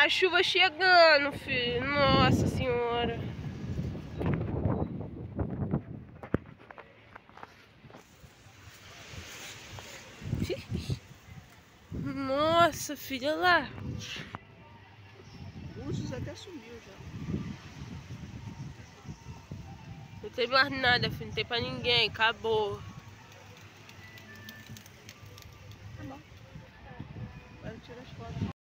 a chuva chegando, filho. Nossa senhora. Nossa, filha, olha lá. Ursos até sumiu já. Não tem mais nada, filho. Não tem pra ninguém. Acabou. Tá bom. Agora tira as fotos.